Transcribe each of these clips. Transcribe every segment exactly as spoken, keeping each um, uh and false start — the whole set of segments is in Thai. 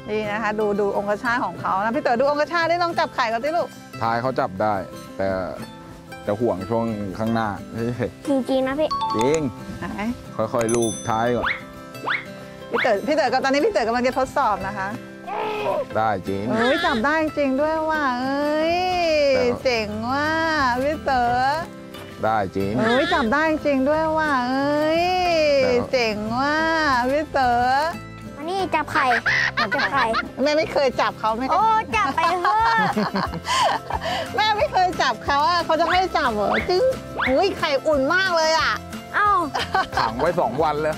ดีนะคะดูดูองคชาตของเขานะพี่เต๋อดูองคชาตได้ลองจับไข่เขาสิลูกท้ายเขาจับได้แต่จะห่วงช่วงข้างหน้าจริงๆนะพี่จริงค่อยๆลูบท้ายก่อนพี่เต๋อพี่เต๋อกับตอนนี้พี่เต๋อกำลังจะทดสอบนะคะได้จริงเอ้ยจับได้จริงด้วยว่ะเอ้ยเจ๋งว่ะพี่เต๋อได้จริงเอ้ยจับได้จริงด้วยว่ะเอ้ยเจ๋งว่ะพี่เต๋อมานี่จับไข่จับไข่แม่ไม่เคยจับเขาไม่โอ้จับไปเถอะแม่ไม่เคยจับเขาอ่ะเขาจะให้จับเหรอจึ๊งอุ้ยไข่อุ่นมากเลยอ่ะเอ้าขังไว้สองวันเลย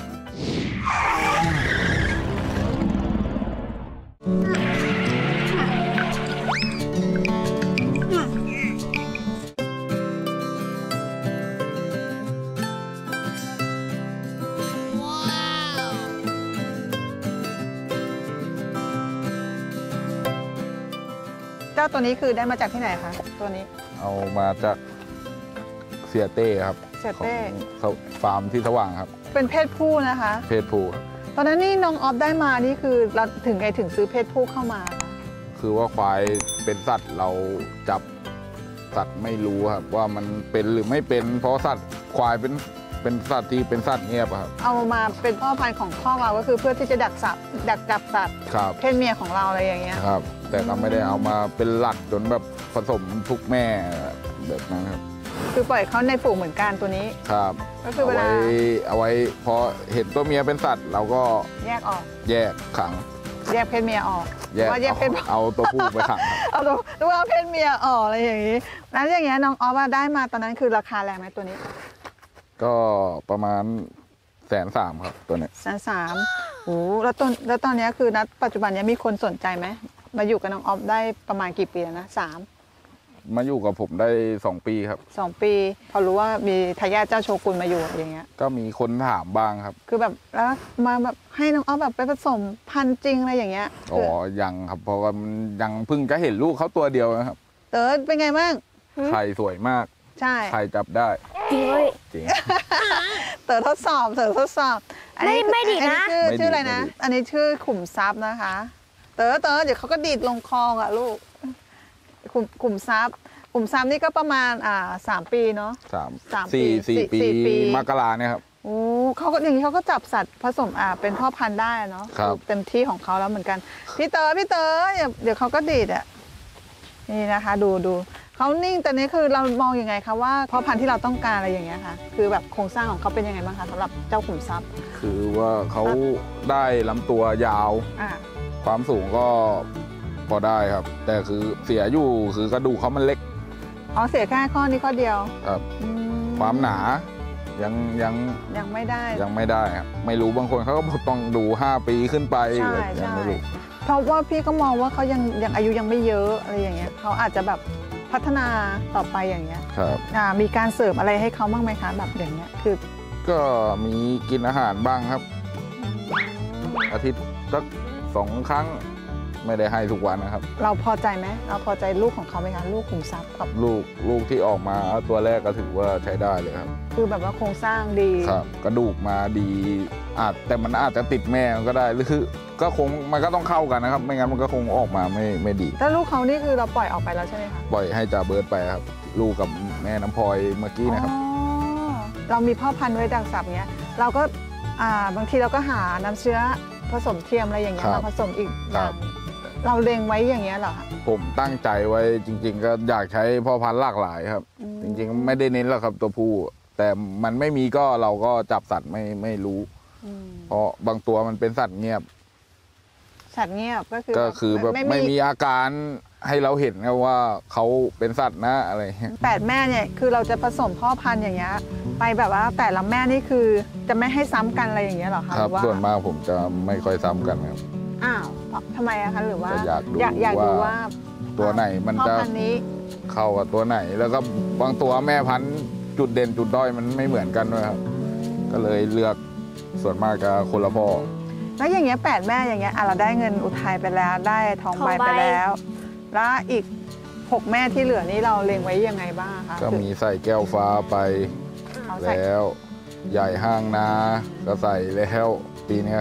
เจ้าตัวนี้คือได้มาจากที่ไหนคะตัวนี้เอามาจากเสียเต้ครับเสียเต้เขาฟาร์มที่สว่างครับเป็นเพศผู้นะคะเพศผู้ตอนนั้นนี่น้องออฟได้มานี่คือเราถึงไงถึงซื้อเพศผู้เข้ามาคือว่าควายเป็นสัตว์เราจับสัตว์ไม่รู้ครับว่ามันเป็นหรือไม่เป็นเพราะสัตว์ควายเป็นเป็นสัตว์ที่เป็นสัตว์เงียบครับเอามาเป็นพ่อพันธุ์ของพ่อเราก็คือเพื่อที่จะดักสัตว์ดักจับสัตว์เพศเมียของเราอะไรอย่างเงี้ยครับแต่ก็ไม่ได้เอามาเป็นหลักจนแบบผสมทุกแม่แบบนั้นครับคือปล่อยเขาในฝูงเหมือนกันตัวนี้ครับก็คือเวลาเอาไว้พอเห็นตัวเมียเป็นสัตว์เราก็แยกออกแยกขังแยกเพศเมียออกว่าแยกเพศเอาตัวผู้ไปขังเอาตัวตัวเพศเมียออกอะไรอย่างนี้แล้วอย่างเงี้ยน้องออฟได้มาตอนนั้นคือราคาแรงไหมตัวนี้ก็ประมาณแสนสามครับตัวนี้แสนสามโอ้แล้วตอนแล้วตอนนี้คือณปัจจุบันนี้มีคนสนใจไหมมาอยู่กับน้องออฟได้ประมาณกี่ปีแล้วนะสามมาอยู่กับผมได้สองปีครับสองปีพอรู้ว่ามีทายาทเจ้าโชกุนมาอยู่อย่างเงี้ยก็มีคนถามบ้างครับคือแบบแล้วมาแบบให้น้องออฟแบบไปผสมพันธุ์จริงอะไรอย่างเงี้ยอ๋อยังครับเพราะว่ามันยังเพิ่งจะเห็นลูกเขาตัวเดียวนะครับเต๋อเป็นไงบ้างไข่สวยมากใช่ไข่จับได้จริงเลยจริงเต๋อทดสอบเต๋อทดสอบไม่ไม่ดีนะชื่อชื่ออะไรนะอันนี้ชื่อขุมทรัพย์นะคะเต๋อเต๋อเดี๋ยวเขาก็ดีดลงคลองอ่ะลูกขุมขุมทรัพย์ขุมทรัพย์นี่ก็ประมาณอ่าสามปีเนาะสามสามสี่สี่ปีมกราเนี่ยครับโอ้เขาก็อย่างนี้เขาก็จับสัตว์ผสมอ่าเป็นพ่อพันธุ์ได้เนาะเต็มที่ของเขาแล้วเหมือนกันพี่เต๋อพี่เต๋อเดี๋ยวเขาก็ดีดอ่ะนี่นะคะดูดูเขานิ่งแต่นี้คือเรามองยังไงคะว่าพ่อพันธุ์ที่เราต้องการอะไรอย่างเงี้ยค่ะคือแบบโครงสร้างของเขาเป็นยังไงบ้างคะสำหรับเจ้าขุมทรัพย์คือว่าเขาได้ลำตัวยาวความสูงก็พอได้ครับแต่คือเสียอยู่คือกระดูกเขามันเล็กอ๋อเสียแค่ข้อนี้ข้อเดียวครับความหนายังยังยังไม่ได้ยังไม่ได้ครับไม่รู้บางคนเขาก็ต้องดูห้าปีขึ้นไปยังไม่รู้เพราะว่าพี่ก็มองว่าเขายังยังอายุยังไม่เยอะอะไรอย่างเงี้ยเขาอาจจะแบบพัฒนาต่อไปอย่างเงี้ยครับมีการเสริมอะไรให้เขาบ้างไหมคะแบบอย่างเงี้ยคือก็มีกินอาหารบ้างครับอาทิตย์สักสองครั้งไม่ได้ให้ทุกวันนะครับเราพอใจไหมเราพอใจลูกของเขาไหมคะลูกขุมทรัพย์กับลูกลูกที่ออกมาตัวแรกก็ถือว่าใช้ได้เลยครับคือแบบว่าโครงสร้างดีครับกระดูกมาดีอาจแต่มันอาจจะติดแม่ก็ได้หรือคือก็คงมันก็ต้องเข้ากันนะครับไม่งั้นมันก็คงออกมาไม่ไม่ดีแต่ลูกเขานี่คือเราปล่อยออกไปแล้วใช่ไหมคะปล่อยให้จ่าเบิร์ดไปครับลูกกับแม่น้ำพลอยเมื่อกี้นะครับเรามีพ่อพันธุ์ไว้ดักสับเนี้ยเราก็บางทีเราก็หาน้ำเชื้อผสมเทียมอะไรอย่างเงี้ยมาผสมอีกอย่างเราเล็งไว้อย่างเงี้ยเหรอคะผมตั้งใจไว้จริงๆก็อยากใช้พ่อพันธุ์หลากหลายครับจริงๆไม่ได้เน้นหรอกครับตัวผู้แต่มันไม่มีก็เราก็จับสัตว์ไม่ไม่รู้เพราะบางตัวมันเป็นสัตว์เงียบสัตว์เงียบก็คือก็คือแบบไม่มีอาการให้เราเห็นว่าเขาเป็นสัตว์นะอะไรแปดแม่เนี่ยคือเราจะผสมพ่อพันธุ์อย่างเงี้ยไปแบบว่าแต่ละแม่นี่คือจะไม่ให้ซ้ำกันอะไรอย่างเงี้ยหรอคะครับส่วนมากผมจะไม่ค่อยซ้ำกันครับอ้าวทำไมอะคะหรือว่าอยากดูอยากดูว่าตัวไหนมันจะเข้ากับตัวไหนแล้วก็บางตัวแม่พันธุ์จุดเด่นจุดด้อยมันไม่เหมือนกันด้วยครับก็เลยเลือกส่วนมากจะคนละพ่อแล้วอย่างเงี้ยแปดแม่อย่างเงี้ยเราได้เงินอุทัยไปแล้วได้ทองใบไปแล้วแล้วอีกหกแม่ที่เหลือนี่เราเล็งไว้ยังไงบ้างคะก็มีใส่แก้วฟ้าไปแล้วใหญ่ห้างนาก็ใส่แล้วปีนี้ครับ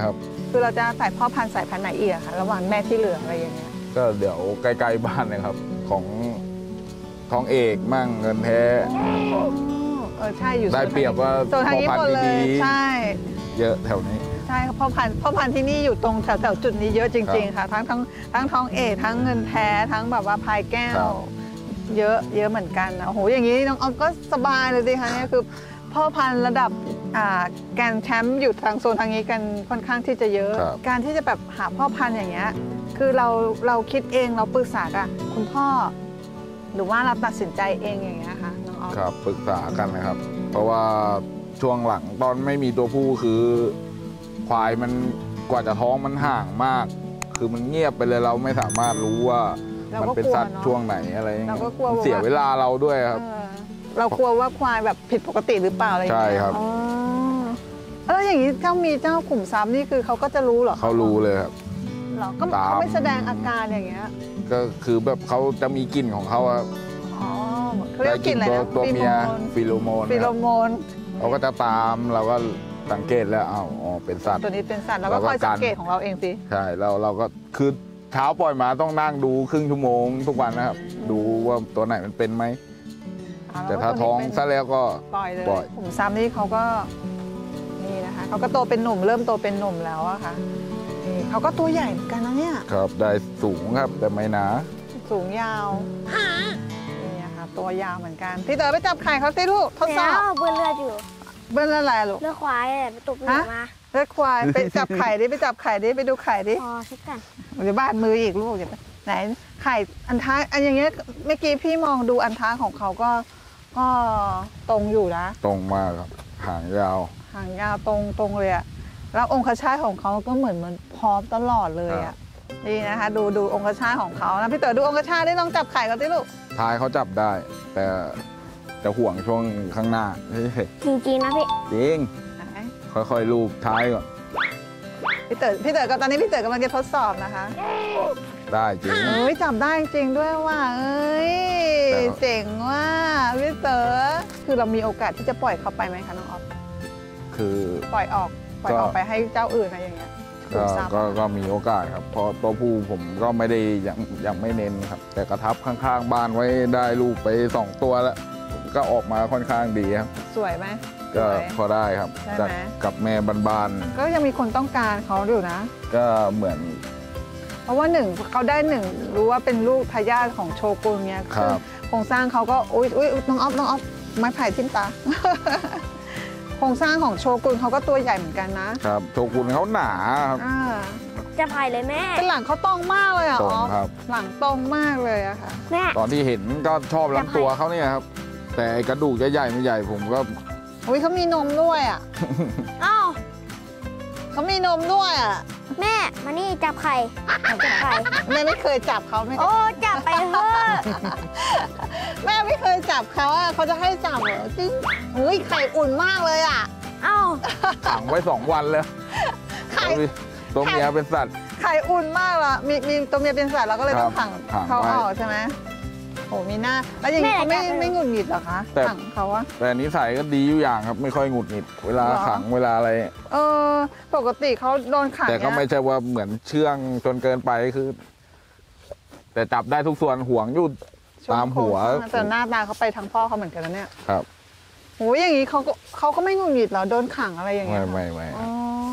คือเราจะใส่พ่อพันธุ์สายพันธุ์ไหนอีกอะคะระหว่างแม่ที่เหลืออะไรอย่างเงี้ยก็เดี๋ยวใกล้ๆบ้านนะครับ ของทองเอกมั่งเงินแท้เออใช่อยู่โซนได้เปรียบว่าโซนทางนี้พ่อหมพัดนธุ์เลยดีใช่ๆเยอะแถวนี้ใช่พ่อพันธุ์พ่อพันธุ์ที่นี่อยู่ตรงแถวแถวจุดนี้เยอะจริง ๆ ค่ะ ทั้งทั้งทั้งทองเอกทั้งเงินแท้ทั้งแบบว่าพายแก้ครัวบเยอะเยอะเหมือนกันนะโอ้โหอย่างนี้น้องออฟก็สบายเลยสิคะเนี่ยคือพ่อพันธุ์ระดับอ่าแกรนด์แชมป์อยู่ทางโซนทางนี้กันค่อนข้างที่จะเยอะครับการที่จะแบบหาพ่อพันธุ์อย่างเงี้ยคือเราเราคิดเองเราปรึกษากับคุณพ่อ หรือว่าเราตัดสินใจเองอย่างเงี้ยค่ะน้องออฟครับปรึกษากันนะครับ เพราะว่าช่วงหลังตอนไม่มีตัวผู้คือควายมันกว่าจะท้องมันห่างมาก คือมันเงียบไปเลยเราไม่สามารถรู้ว่าเรามันก็เป็นกลัวสัตว์เนอะช่วงไหนอะไรอย่างเราเงี้ยก็กลัวว่าเสียเวลาเราด้วยครับเออเรากลัวว่าควายแบบผิดปกติหรือเปล่าอะไรอย่างเงี้ยใช่ครับอ๋อเอออย่างนี้เจ้ามีเจ้าขุมทรัพย์นี่คือเขาก็จะรู้เหรอคะเขารู้เลยครับเหรอก็ตามเขาไม่แสดงอาการอย่างเงี้ยก็คือแบบเขาจะมีกลิ่นของเขาครับอ๋อเขาเรียกว่ากลิ่นอะไรตัวนะตัวเมียฟีฟิโลโมนโมนฟีโรครับโมนเขาก็จะตามเราก็สังเกตแล้วอ้าวอ๋อเป็นสัตว์ตัวนี้เป็นสัตว์เราก็เราก็คอยสังเกตกันของเราเองสิใช่เราเราก็คือเช้าปล่อยมาต้องนั่งดูครึ่งชั่วโมงทุกวันนะครับ ดูว่าตัวไหนมันเป็นไหมอ่แต่ล้วถ้าก็ท้องตัวนี้ซะเป็นแล้วก็ปล่อยเลยปล่อยขุมทรัพย์นี่เขาก็นี่นะคะเขาก็โตเป็นหนุ่มเริ่มโตเป็นหนุ่มแล้วอะค่ะนี่เขาก็ตัวใหญ่เหมือนกันนะเนี่ยครับได้สูงครับแต่ไม่หนาสูงยาวนี่นะคะตัวยาวเหมือนกันพี่เต๋อไปจับไข่เขาสิลูกทดสแล้อบวเบื่อเลือดอยู่เบิ้ลอะไรลูกเลือดควายอะไปตกเหนือฮะมาเลือดควายไปจับไข่ดิไปจับไข่ดิไปดูไข่ดิพอเช็คกันเดี๋ยวบาดมืออีกลูกอย่าไปไหนไข่อันท้ายอันอย่างเงี้ยเมื่อกี้พี่มองดูอันท้ายของเขาก็ก็ตรงอยู่นะตรงมากครับหางยาวหางยาวตรงตรงเลยอะแล้วองคชาตของเขาก็เหมือนมันพร้อมตลอดเลยอะนี่นะคะ ดูดูองคชาตของเขานะพี่เต๋อดูองคชาตได้ลองจับไข่เขาสิลูกท้ายเขาจับได้ แต่จะห่วงช่วงข้างหน้าเฮ้ยจริงๆนะพี่จริงไหนค่อยๆลูบท้ายก่อนพี่เต๋อพี่เต๋อก็ตอนนี้พี่เต๋อกำลังจะทดสอบนะคะได้จริงเอ้ยจับได้จริงด้วยว่ะเอ้ยแต่เจ๋งว่ะพี่เต๋อคือเรามีโอกาสที่จะปล่อยเขาไปไหมคะน้องออฟคือปล่อยออกปล่อยก็ออกไปให้เจ้าอื่นอะไรอย่างเงี้ยก็ขุมทรัพย์ก็ก็มีโอกาสครับเพราะตัวผู้ผมก็ไม่ได้ยังยังไม่เน้นครับ แต่กระทับข้างๆบ้านไว้ได้ลูกไปสองตัวแล้วก็ออกมาค่อนข้างดีครับสวยไหมก็สวยพอได้ครับใช่ไหมจากกับแม่บ้านก็ยังมีคนต้องการเขาอยู่นะๆก็เหมือนเพราะว่าหนึ่งเขาได้หนึ่งรู้ว่าเป็นลูกทายาทของโชกุนเนี้ยครับโครงสร้างเขาก็อุ้ยอุ้ยน้องออฟน้องออฟไม้ไผ่ทิ่มตา โครงสร้างของโชกุนเขาก็ตัวใหญ่เหมือนกันนะครับโชกุนเขาหนาครับอ่าจะไผ่เลยแม่เป็นหลังเขาตรงมากเลยอ่ะตรงออฟครับหลังตรงมากเลยอะค่ะแม่ตอนที่เห็นก็ชอบลำตัวเขาเนี่ยครับ แต่ไอ้กระดูกจะใหญ่ไม่ใหญ่ผมก็อุ้ยเขามีนมด้วยอ่ะเอ้าเขามีนมด้วยอ่ะแม่มานี่จับไข่จับไข่แม่ไม่เคยจับเขาไม่โอ้จับไปเถอะแม่ไม่เคยจับเขาอ่ะเขาจะให้จับเหรอจริงอุ้ยไข่อุ่นมากเลยอ่ะเอ้าขังไว้สองวันแล้วไข่ตัวเมียเป็นสัตว์ไข่อุ่นมากละมีมีตัวเมียเป็นสัตว์เราก็เลยต้องครัขับงขังเขาไว้ออกใช่ไหมโหมีหน้าแล้วอย่างนี้เขาไม่ไม่หงุดหงิดเหรอคะแต่ขังเขาอะแต่นิสัยก็ดีอยู่อย่างครับ ไม่ค่อยหงุดหงิดเวลาเหรอขังเวลาอะไรเออปกติเขาโดนขังแต่ก็เนี่ยไม่ใช่ว่าเหมือนเชื่องจนเกินไปคือ แต่จับได้ทุกส่วนห่วงอยู่ช่วงตามหัวโค้งแต่หน้าตาเขาไปทางพ่อเขาเหมือนกันนะเนี่ยครับโหอย่างนี้เขาก็เขาก็ไม่หงุดหงิดเหรอโดนขังอะไรอย่างเงี้ไม่ยไม่ไม่อ๋อ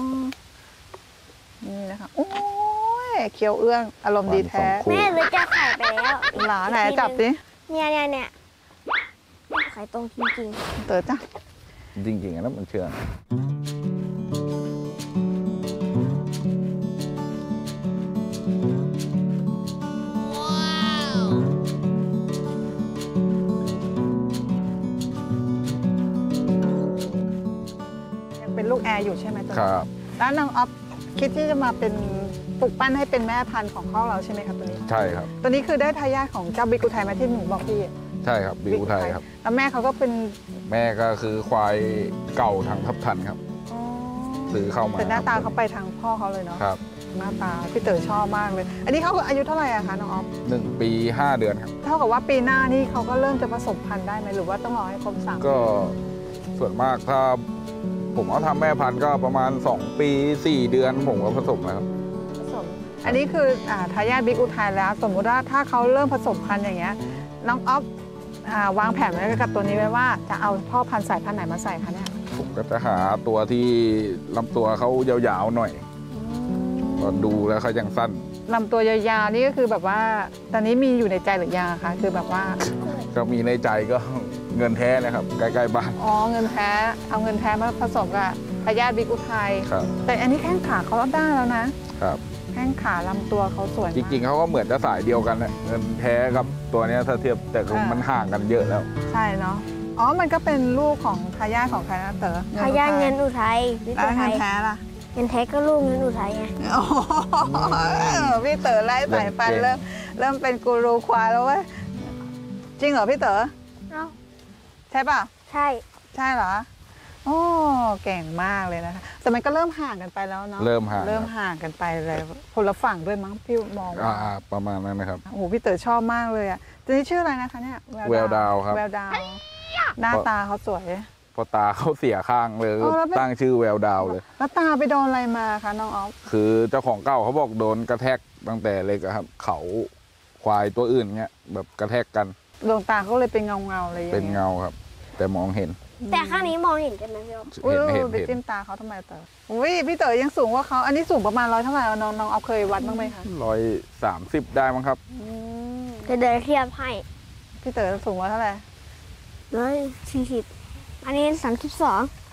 นี่นะคะโอ้ยเคี้ยวเอื้องอารมณ์ดีแท้คู่แม่เลยจับไข่ไปแล้วหลาไหนจับดิเนี่ยเนี่ยเนี่ยไข่ตรงจริงเต๋อจ้ะจริงๆนะมันเชื่องยังเป็นลูกแอร์อยู่ใช่ไหมตอนคนี้รับแล้วน้องออฟคิดที่จะมาเป็นปลูกปั้นให้เป็นแม่พันธุ์ของข้าวเราใช่ไหมครับตัวนี้ใช่ครับตัวนี้คือได้ทายาทของเจ้าบิกุไทยมาที่หนูบอกพี่ใช่ครับบิวไทยครับแล้วแม่เขาก็เป็นแม่ก็คือควายเก่าทางทับทันครับอ๋อซื้อเข้ามาแต่หน้าตาครับเขาไปทางพ่อเขาเลยเนาะครับหน้าตาพี่เต๋อชอบมากเลย อันนี้เขาอายุเท่าไหร่อะคะน้องออฟหนึ่งปีห้าเดือนครับเท่ากับว่าปีหน้านี่เขาก็เริ่มจะผสมพันธุ์ได้ไหมหรือว่าต้องรอให้ครบสามก็ส่วนมากถ้าผมเอาทำแม่พันธุ์ก็ประมาณสองปีสี่เดือนผมก็ผสมแล้วครับผสมอันนี้คืออ่าทายาทบิ๊กอุทัยแล้ว สมมุติว่าถ้าเขาเริ่มผสมพันธุ์อย่างเงี้ยน้องออฟอ่าวางแผนไว้กับตัวนี้ไว้ว่าจะเอาพ่อพันธุ์สายพันธุ์ไหนมาใส่คะเนี่ยผมก็จะหาตัวที่ลำตัวเขายาวๆหน่อยก็ดูแล้วเขายังสั้นลำตัวยาวๆนี่ก็คือแบบว่าตอนนี้มีอยู่ในใจหรือยังอะคะคือแบบว่าก็มีในใจก็เงินแท้นะครับ ใกล้ๆบ้านอ๋อเงินแท้เอาเงินแท้มาผสมกับทายาทบิ๊กอุทัยครับแต่อันนี้แข้งขาเขาได้แล้วนะครับ แข้งขาลำตัวเขาสวยจมากริงๆเขาก็เหมือนจะสายเดียวกันแหละเงินแท้กับตัวเนี้ยถ้าเทียบแต่คือมันห่างกันเยอะแล้วใช่เนาะอ๋อมันก็เป็นลูกของทายาทของใครนะเต๋อทายาทเงินอุทัยบิ๊กแล้วอุเงิทันยแท้ล่ะเงินแท้ก็ลูกเงินอุทัยไงโอ้โหพี่เต๋อไล่สายฟันเก่งเริ่มเริ่มเป็นกูรูควายแล้วเว้ยจริงเหรอพี่เต๋อเอ้าใช่ป่ะใช่ใช่เหรอโอ้เก่งมากเลยนะคะแต่มันก็เริ่มห่างกันไปแล้วเนาะเริ่มห่างเริ่มห่างกันไปเลยคนละฝั่งด้วยมั้งพี่มองว่าอ่าๆประมาณนั้นนะครับโอ้โหพี่เต๋อชอบมากเลยอ่ะตัวนี้ชื่ออะไรนะคะเนี่ยแววดาวครับแววดาวหน้าตาเขาสวยพอตาเขาเสียข้างเลยอ๋อแล้วเป็นตั้งชื่อแววดาวเลยแล้วตาไปโดนอะไรมาคะน้องออฟคือเจ้าของเก่าเขาบอกโดนกระแทกตั้งแต่เล็กอะครับ เขาควายตัวอื่นเงี้ยแบบกระแทกกันดวงตาเขาเลยเป็นเงาเงาๆอะไรอย่างเป็นเงี้ยเงาครับ แต่มองเห็นแต่ข้างนี้มองเห็นใช่ไหมพี่อ๊อฟอุ้ยเห็นเห็นไปเห็นจิ้มตาเขาทำไมเต๋ออุ้ยพี่เต๋อยังสูงกว่าเขาอันนี้สูงประมาณร้อยเท่าไหร่อะน้องน้องออฟเคยวัดบ้างไหมคะร้อยสามสิบได้มั้งครับอืมจะเดินเทียบให้พี่เต๋อสูงร้อยเท่าไหร่ร้อยสี่สิบอันนี้สามสิบสอง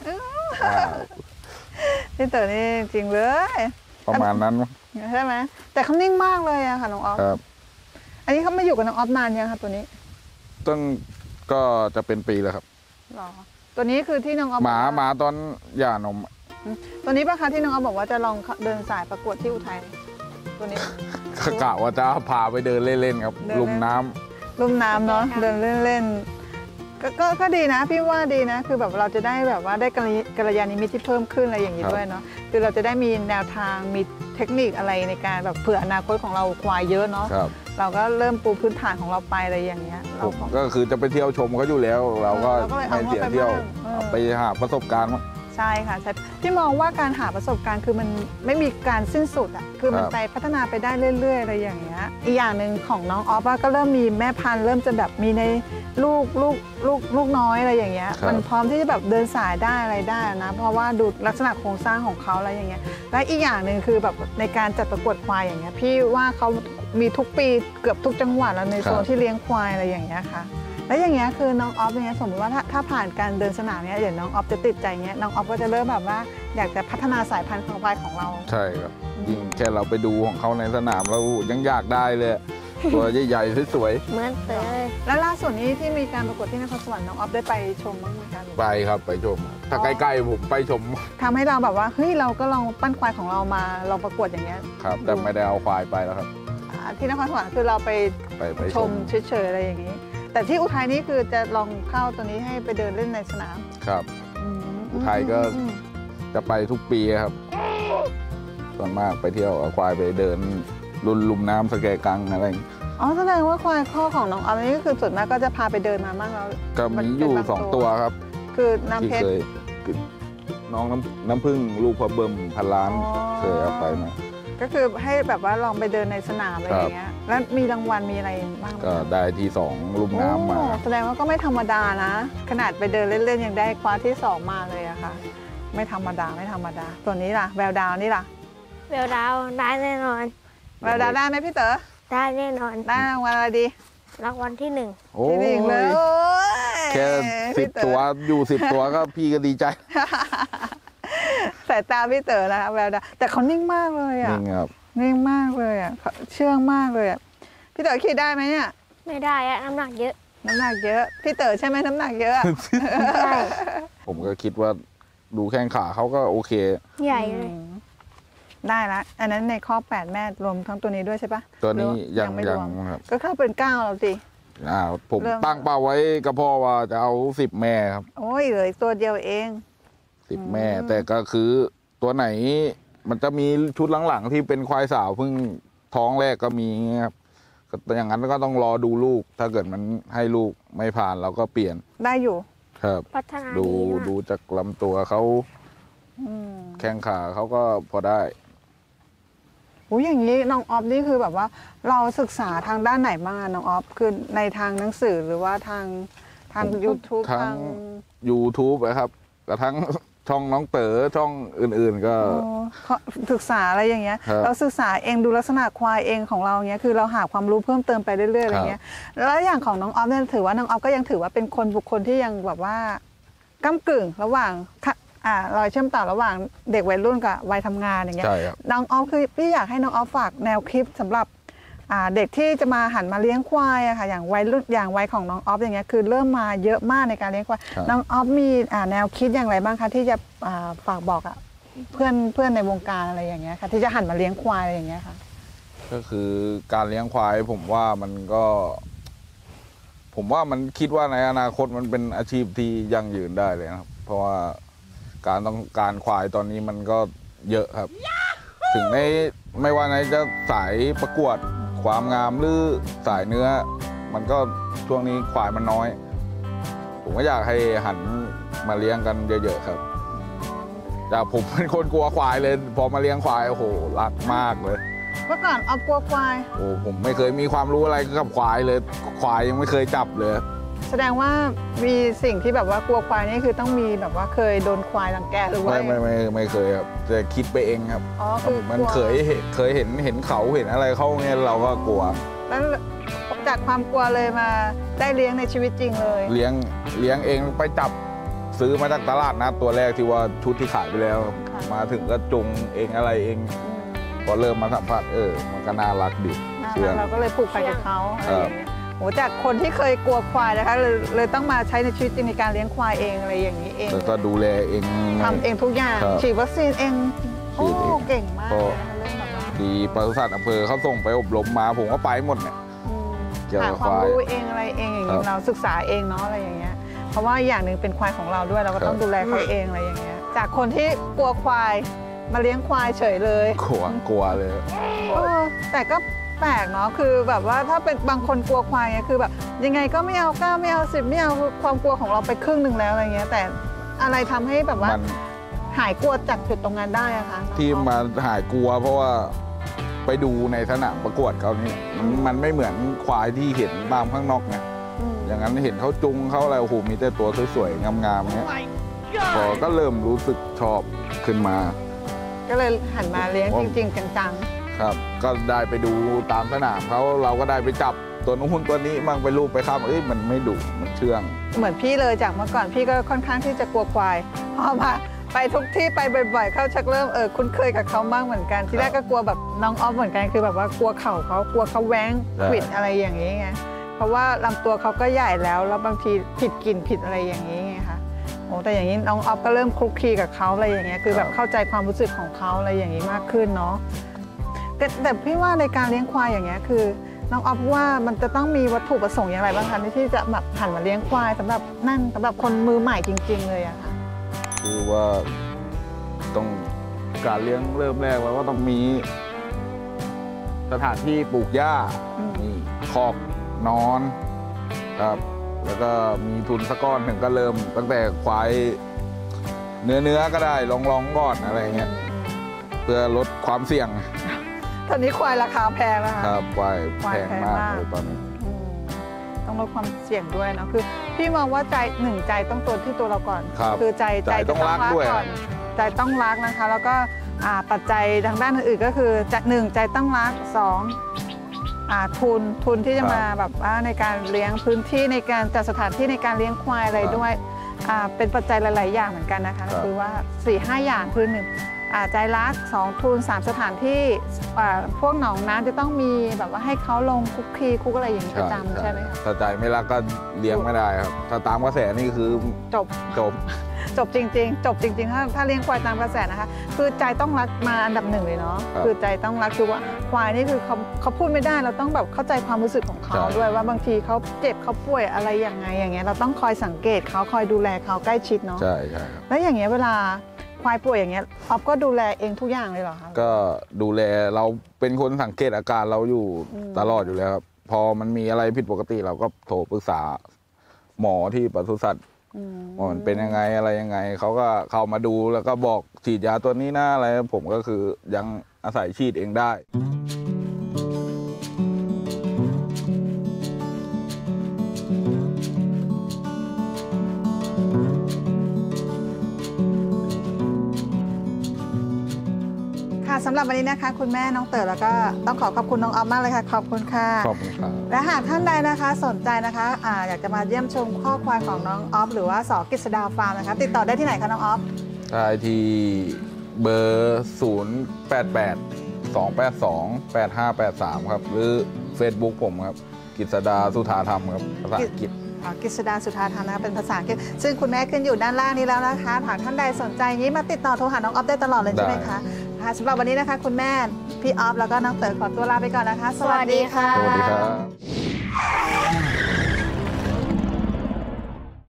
พี่เต๋อนี่จริงเลยประมาณนั้นมั้งใช่ไหมแต่เขานิ่งมากเลยอะค่ะน้องออฟครับอันนี้เขามาอยู่กับน้องออฟนานยังคะตัวนี้ต้นก็จะเป็นปีแล้วครับหรอตัวนี้คือที่น้องออฟหมาบอกว่าหมาตอนหย่านมตัวนี้ปะคะที่น้องออฟบอกว่าจะลองเดินสายประกวดที่อุทัยตัวนี้ก็กะว่าจะพาไปเดินเล่นๆครับเดินเล่นลุมน้ำลุ่มน้ำเนาะเดินเล่นๆก็ก็ก็ดีนะพี่ว่าดีนะ คือแบบเราจะได้แบบว่าได้กัลยกัลยาณมิตรที่เพิ่มขึ้นอะไรอย่างนี้ด้วยเนาะคือเราจะได้มีแนวทางมีเทคนิคอะไรในการแบบเผื่ออนาคตของเราควายเยอะเนาะครับเราก็เริ่มปูพื้นฐานของเราไปอะไรอย่างเงี้ยผเรามก็ก็คือจะไปเที่ยวชมเขาอยู่แล้ว เราก็เราก็เลยเอาไม่เสียเข้าไปเที่ยวบ้างเออเอาไปหาประสบการณ์มั้งใช่ค่ะใช่พี่มองว่าการหาประสบการณ์คือมันไม่มีการสิ้นสุดอ่ะคือมันครับไปพัฒนาไปได้เรื่อยๆอะไรอย่างเงี้ยอีกอย่างหนึ่งของน้องออฟว่าก็เริ่มมีแม่พันธุ์เริ่มจะแบบมีในลูกลูกลูกลูกน้อยอะไรอย่างเงี้ยมันพร้อมที่จะแบบเดินสายได้อะไรได้นะเพราะว่าดูลักษณะโครงสร้างของเขาอะไรอย่างเงี้ยและอีกอย่างหนึ่งคือแบบในการจัดประกวดควายอย่างเงี้ยพี่ว่าเขามีทุกปีเกือบทุกจังหวัดแล้วในโซนที่เลี้ยงควายอะไรอย่างเงี้ยค่ะ แล้วอย่างเงี้ยคือน้องออฟอย่างเงี้ยสมมติว่าถ้าถ้าผ่านการเดินสนามเนี้ยเดี๋ยวน้องออฟจะติดใจเงี้ยน้องออฟก็จะเริ่มแบบว่าอยากจะพัฒนาสายพันธุ์ของควายของเราใช่ครับยิ่งแค่เราไปดูของเขาในสนามเรายังอยากได้เลย ตัวใหญ่ๆสวยเหมือนเตยแล้วล่าสุดนี้ที่มีการประกวดที่นครสวรรค์น้องออฟได้ไปชมบ้างไหมคะๆไปครับไปชม ถ้าใกล้ๆผมไปชมทำให้เราแบบว่าเฮ้ยเราก็ลองปั้นควายของเรามาลองประกวดอย่างเงี้ยครับ แต่ไม่ได้เอาควายไปแล้วครับอ่าที่นครสวรรค์คือเราไปไปไปชชมมเฉยๆอะไรอย่างนี้ แต่ที่อุทัยนี่คือจะลองเข้าตัวนี้ให้ไปเดินเล่นในสนามครับอืมอุทัยก็อืมจะไปทุกปีครับ ส่วนมากไปเที่ยวเอาควายไปเดินลุนลุมน้ำสแกกังอะไรอย่างงี้อ๋อแสดงว่าควายข้อของน้องออฟนี่ก็คือส่วนมากก็จะพาไปเดินมาบ้างแล้วก็มีอยู่เป็นบางสองตัตัว วครับคือน้ำที่เพชเครยคือน้องน้ำน้ำพึ่งลูกพอเบิ่มพันล้านอ๋อเคยเอาไปมาก็คือให้แบบว่าลองไปเดินในสนามอะไรอย่างเงี้ย แล้วมีรางวัลมีอะไรบ้างไหมก็ได้ที่สองลุมน้ำมาโอ้แสดงว่าก็ไม่ธรรมดานะ ขนาดไปเดินเล่นๆยังได้คว้าที่สองมาเลยอะค่ะ ไม่ธรรมดาไม่ธรรมดา ตัวนี้ล่ะแววดาวนี่ล่ะเวลดาวได้แน่นอนแววดาวได้ไหมพี่เต๋อได้แน่นอนได้รางวัลอะไรดีรางวัลที่หนึ่งโอ้ที่หนึ่งเลยยโอ้ยแค่สิพี่บเ๋อตัวอยู่สิบตัวก็พี่ก็ดีใจสายตาพี่เต๋อนะคะแววดาวแต่เขานิ่งมากเลยอะนี่ครับนิ่งมากเลยอะเขาเชื่องมากเลยอะพี่เต๋อขี่ได้ไหมเนี่ยไม่ได้อะน้ำหนักเยอะน้ำหนักเยอะ พี่เต๋อใช่ไหมน้ำหนักเยอะอะใช่ผมก็คิดว่าดูแข้งขาเขาก็โอเคใหญ่เลยอืมได้ละอันนั้นในข้อแปดแม่รวมทั้งตัวนี้ด้วยใช่ปะตัวนี้หรือยังไม่ยัรงวมครับก็เข้าเป็นเก้าแล้วสิอ่าผมเริ่มตั้งเป้าไว้กับพ่อว่าจะเอาสิบแม่ครับโอ้ยเหลืออีกตัวเดียวเองสิบแม่อืมแต่ก็คือตัวไหน มันจะมีชุดหลังๆที่เป็นควายสาวเพิ่งท้องแรกก็มีครับก็อย่างนั้นก็ต้องรอดูลูก ถ้าเกิดมันให้ลูกไม่ผ่านเราก็เปลี่ยนได้อยู่ครับพัฒนาดูดีมากดูจากลำตัวเขาอืมแข้งขาเขาก็พอได้อุ้ยอย่างนี้น้องออฟนี่คือแบบว่า เราศึกษาทางด้านไหนบ้างอะน้องออฟคือในทางหนังสือหรือว่าทางทางผม YouTube ทั้งทาง YouTube นะครับกระทั่ง ช่องน้องเต๋อช่องอื่นๆ ก็อ๋อเขาศึกษาอะไรอย่างเงี้ยครับเราศึกษาเองดูลักษณะควายเองของเราเงี้ยคือเราหาความรู้เพิ่มเติมไปเรื่อยๆอะไรเงี้ยแล้วอย่างของน้องออฟเนี่ยถือว่าน้องออฟก็ยังถือว่าเป็นคนบุคคลที่ยังแบบว่าก้ากึ่งระหว่างค่ะอ่ารอยเชื่อมต่อระหว่างเด็กวัยรุ่นกับวัยทำงานอย่างเงี้ยใช่ครับน้องออฟคือพี่อยากให้น้องออฟฝากแนวคิดสำหรับอ่าเด็กที่จะมาหันมาเลี้ยงควายอะค่ะอย่างวัยรุ่นอย่างวัยของน้องออฟอย่างเงี้ยคือเริ่มมาเยอะมากในการเลี้ยงควายครับน้องออฟมีอ่าแนวคิดอย่างไรบ้างคะที่จะอ่าฝากบอกอะเพื่อนเพื่อนในวงการอะไรอย่างเงี้ยค่ะที่จะหันมาเลี้ยงควายอะไรอย่างเงี้ยค่ะก็คือการเลี้ยงควายผมว่ามันก็ ผมว่ามันคิดว่าในอนาคตมันเป็นอาชีพที่ยั่งยืนได้เลยนะครับ เพราะว่าการต้องการควายตอนนี้มันก็เยอะครับ ถึงในไม่ว่าไหนจะสายประกวดความงามหรือสายเนื้อ มันก็ช่วงนี้ควายมันน้อย ผมก็อยากให้หันมาเลี้ยงกันเยอะๆครับจากผมเป็นคนกลัวควายเลยพอมาเลี้ยงควายโอ้โหรักมากเลยเมื่อก่อนออฟกลัวควายโอ้ผมไม่เคยมีความรู้อะไรกับควายเลย ควายยังไม่เคยจับเลยแสดงว่ามีสิ่งที่แบบว่ากลัวควายนี่คือต้องมีแบบว่าเคยโดนควายรังแกหรือว่าไม่ไม่ไม่ไม่เคยครับแต่คิดไปเองครับอ๋อคือมันกลัวเคยเห็นเคยเห็นเห็นเขาเห็นอะไรเขาเนี่ยเราก็กลัวแล้วจากความกลัวเลยมาได้เลี้ยงในชีวิตจริงเลยเลี้ยงเลี้ยงเองไปจับซื้อมาจากตลาดนัดตัวแรกที่ว่าชุดที่ขายไปแล้วครับมาถึงก็จุงเองอะไรเอง พอเริ่มมาสัมผัสเออ มันก็น่ารักดีอ่าเชื่องเราก็เลยผูกพันกับเขาอะไรอย่างเงี้ยโหจากคนที่เคยกลัวควายนะคะเลยเลยต้องมาใช้ในชีวิตจริงในการเลี้ยงควายเองอะไรอย่างนี้เองแล้วก็ดูแลเองทำเองทุกอย่างครับฉีดวัคซีนเองโอ้ฉีดเองเก่งมากก็เลยนะคะเรื่องแบบว่าดีปศุสัตว์อำเภอเขาส่งไปอบรมมาผมก็ไปหมดเนี่ยอืมเกี่ยวกับหาความควายรู้เองอะไรเองอย่างครันี้บเราศึกษาเองเนาะอะไรอย่างเงี้ยเพราะว่าอย่างหนึ่งเป็นควายของเราด้วยเราก็ต้องครับดูแลเขาเองอะไรอย่างเงี้ยจากคนที่กลัวควายมาเลี้ยงควายเฉยเลยกลัวกลัวเลยเออแต่ก็แปลกเนาะคือแบบว่าถ้าเป็นบางคนกลัวควายเนี่ยคือแบบยังไงก็ไม่เอาเก้าไม่เอาสิบไม่เอาความกลัวของเราไปครึ่งหนึ่งแล้วอะไรเงี้ยแต่อะไรทำให้แบบว่ามันหายกลัวจากจุดตรงนั้นได้อะคะที่มาหายกลัว เพราะว่าไปดูในสนามประกวดเขานี่มันมันไม่เหมือนควายที่เห็นตามข้างนอกไงอืมอย่างนั้นเห็นเขาจุงเขาอะไรโอ้โหมีแต่ตัวสวยๆงามๆเนี้ยพอก็เริ่มรู้สึกชอบขึ้นมาก็เลยหันมาเลี้ยงจริงๆจังครับ ก็ได้ไปดูตามสนามเขาเราก็ได้ไปจับตัวนู้นตัวนี้มั่งไปลูกไปข้ามเอ้ยมันไม่ดุมันเชื่องๆเหมือนพี่เลยจากเมื่อก่อนพี่ก็ค่อนข้างที่จะกลัวควายพอมาไปทุกที่ไปบ่อยๆเขาชักเริ่มเออคุ้นเคยกับเขามากเหมือนกันที่แรกก็กลัวแบบน้องออฟเหมือนกันคือแบบว่ากลัวเข่าเขากลัวเขาแว้งใช่ขวิดอะไรอย่างนี้ไงเพราะว่าลำตัวเขาก็ใหญ่แล้วแล้วบางทีผิดกลิ่นผิดอะไรอย่างนี้ไงคะโอ้แต่อย่างนี้น้องออฟก็เริ่มคลุกคลีกับเขาอะไรอย่างเงี้ยคือแบบเข้าใจความรู้สึกของเขาอะไรอย่างนี้มากขึ้นเนาะแต่แต่พี่ว่าในการเลี้ยงควายอย่างเงี้ยคือน้องออฟว่ามันจะต้องมีวัตถุประสงค์อย่างไรบ้างคะที่จะแบบหันมาเลี้ยงควายสำหรับนั่นสำหรับคนมือใหม่จริง ๆ เลยอะค่ะคือว่าต้องการเลี้ยงเริ่มแรกแล้วก็ต้องมี สถานที่ปลูกหญ้าอืมมีคอกนอนครับ แล้วก็มีทุนสักก้อนหนึ่งก็เริ่ม ตั้งแต่ควายเนื้อเนื้อก็ได้ลองลองก่อนอะไรเงี้ยเพื่อลดความเสี่ยงตอนนี้ควายราคาแพงนะคะครับควายควายแพงแพงมากมากเลยตอนนี้อืมต้องลดความเสี่ยงด้วยเนาะคือพี่มองว่าใจหนึ่งใจต้องตัวที่ตัวเราก่อนครับอใจใจต้องรักด้วยก่อนใจต้องรักนะคะ แล้วก็อ่าปัจจัยทางด้านอื่นๆก็คือจะหนึ่งใจต้องรักสองอ่าทุนทุนที่จะมาแบบว่าในการเลี้ยงพื้นที่ในการจัดสถานที่ในการเลี้ยงควายอะไรด้วยอ่าเป็นปัจจัยหลาย ๆ อย่างเหมือนกันนะคะคือว่าสี่ห้าอย่างคือหนึ่งอ่าใจรักสองทุนสามสถานที่อ่าพวกหนองน้ำจะต้องมีแบบว่าให้เขาลงคุกคีคุกอะไรอย่างนี้ประจำใช่ไหมคะถ้าใจไม่รักก็เลี้ยงไม่ได้ครับ ถ้าตามกระแสนี่คือจบจบจบจริง ๆ จบจริง ๆ ถ้าถ้าเลี้ยงควายตามกระแสนะคะ คือใจต้องรักมาอันดับหนึ่งเลยเนาะครับคือใจต้องรักคือว่าควายนี่คือเขาเขาพูดไม่ได้เราต้องแบบเข้าใจความรู้สึกของเขาใช่ด้วยว่าบางทีเขาเจ็บเขาป่วยอะไรอย่างไงอย่างเงี้ยเราต้องคอยสังเกตเขาคอยดูแลเขาใกล้ชิดเนาะใช่ใช่ครับแล้วอย่างเงี้ยเวลาควายป่วยอย่างเงี้ยออฟก็ดูแลเองทุกอย่างเลยเหรอคะก็ดูแลเราเป็นคนสังเกตอาการเราอยู่อืมตลอดอยู่แล้วครับพอมันมีอะไรผิดปกติเราก็โทรปรึกษาหมอที่ปศุสัตว์อืมว่ามันเป็นยังไงอะไรยังไงเขาก็เข้ามาดูแล้วก็บอกฉีดยาตัวนี้นะอะไรผมก็คือยังอาศัยฉีดเองได้ค่ะสำหรับวันนี้นะคะ คุณแม่น้องเต๋อแล้วก็ต้องขอขอบคุณน้องออฟมากเลยค่ะขอบคุณค่ะขอบคุณครับและหากท่านใดนะคะสนใจนะคะอาอยากจะมาเยี่ยมชมข้อควายของน้องออฟหรือว่าสอกฤษดาฟาร์มนะคะติดต่อได้ที่ไหนคะน้องออฟได้ที่เบอร์ ศูนย์ แปด แปด สอง แปด สอง แปด ห้า แปด สาม ครับ หรือ Facebook ผมครับกฤษดาสุธาธรรมครับภาษาอังกฤษอ่ากฤษดาสุธาธรรมนะคะเป็นภาษาอังกฤษซึ่งคุณแม่ขึ้นอยู่ด้านล่างนี้แล้วนะคะหากท่านใดสนใจอย่างนี้มาติดต่อโทรหาน้องออฟได้ตลอดเลยใช่ไหมได้คะค่ะสำหรับวันนี้นะคะคุณแม่พี่ออฟแล้วก็น้องเต๋อขอตัวลาไปก่อนนะคะสวัสดีค่ะสวัสดีครับ